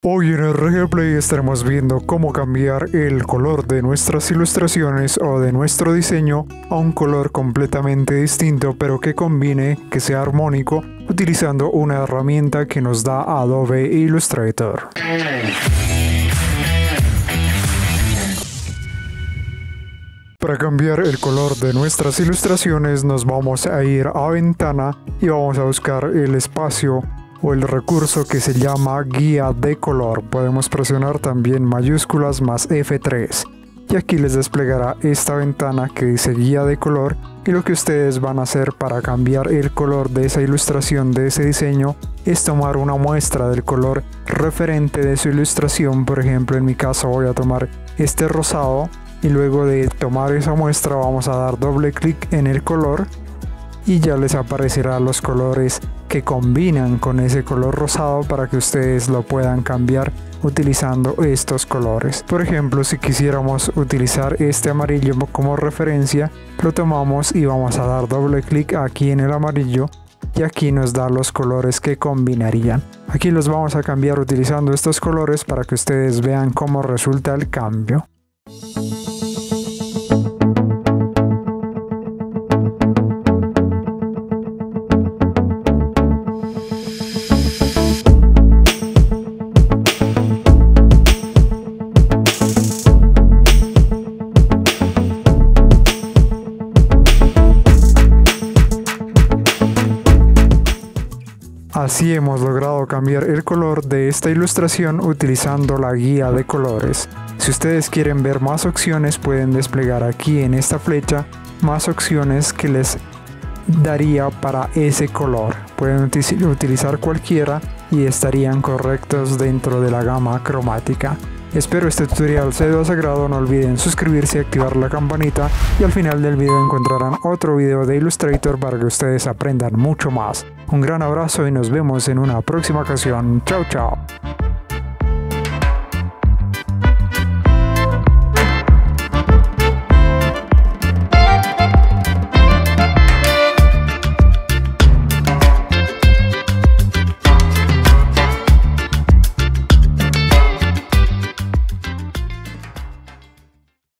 Hoy en RG Play estaremos viendo cómo cambiar el color de nuestras ilustraciones o de nuestro diseño a un color completamente distinto, pero que combine, que sea armónico, utilizando una herramienta que nos da Adobe Illustrator. Para cambiar el color de nuestras ilustraciones nos vamos a ir a Ventana y vamos a buscar el espacio o el recurso que se llama Guía de color. Podemos presionar también mayúsculas más F3 y aquí les desplegará esta ventana que dice Guía de color, y lo que ustedes van a hacer para cambiar el color de esa ilustración, de ese diseño, es tomar una muestra del color referente de su ilustración. Por ejemplo, en mi caso voy a tomar este rosado y luego de tomar esa muestra vamos a dar doble clic en el color y ya les aparecerán los colores que combinan con ese color rosado para que ustedes lo puedan cambiar utilizando estos colores. Por ejemplo, si quisiéramos utilizar este amarillo como referencia, lo tomamos y vamos a dar doble clic aquí en el amarillo y aquí nos da los colores que combinarían. Aquí los vamos a cambiar utilizando estos colores para que ustedes vean cómo resulta el cambio. Así hemos logrado cambiar el color de esta ilustración utilizando la guía de colores. Si ustedes quieren ver más opciones, pueden desplegar aquí en esta flecha más opciones que les daría para ese color. Pueden utilizar cualquiera y estarían correctos dentro de la gama cromática. Espero este tutorial sea de su agrado. No olviden suscribirse y activar la campanita, y al final del video encontrarán otro video de Illustrator para que ustedes aprendan mucho más. Un gran abrazo y nos vemos en una próxima ocasión. Chao, chao.